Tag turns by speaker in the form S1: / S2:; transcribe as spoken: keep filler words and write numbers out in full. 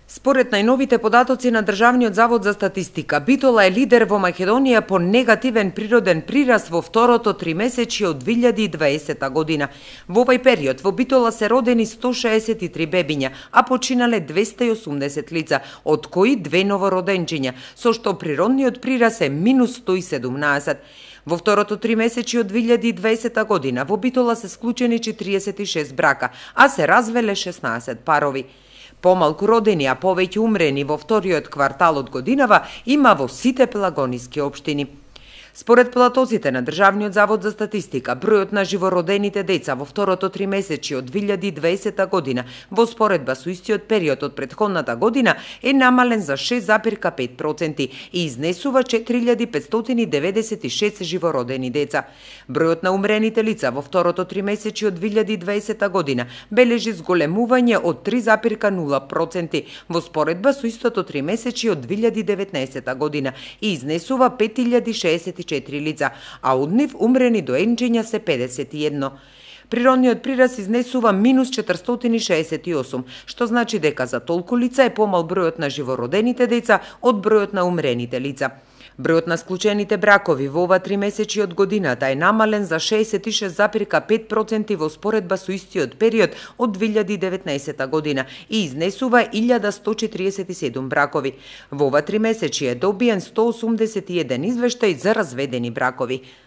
S1: Според најновите податоци на Државниот завод за статистика, Битола е лидер во Македонија по негативен природен прираст во второто тримесечје од две илјади и дваесета година. Во овој период во Битола се родени сто шеесет и три бебиња, а починале двеста и осумдесет лица, од кои две новороденчиња, со што природниот прираст е минус сто и седумнаесет. Во второто тримесечје од две илјади и дваесета година во Битола се склучени четириесет и шест брака, а се развеле шеснаесет парови. Помалку родени, а повеќе умрени во вториот квартал од годинава има во сите пелагониски општини. Според податоците на Државниот завод за статистика, бројот на живородените деца во второто тримесечје од две илјади и дваесета година во споредба со истиот период од претходната година е намален за шест запир пет проценти и изнесува четири илјади петстотини деветдесет и шест живородени деца. Бројот на умрените лица во второто тримесечје од две илјади и дваесета година бележи зголемување од три запир нула проценти во споредба со истото тримесечје од две илјади и деветнаесета година и изнесува пет илјади шеесет и четири лица, а од нив умрени доенчиња се педесет и едно. Природниот прираст изнесува минус четиристотини шеесет и осум, што значи дека за толку лица е помал бројот на живородените деца од бројот на умрените лица. Бројот на склучените бракови во ова тримесечје од годината е намален за шеесет и шест запир пет проценти во споредба со истиот период од две илјади и деветнаесета година и изнесува илјада сто четириесет и седум бракови. Во ова тримесечје е добиен сто осумдесет и еден извештај за разведени бракови.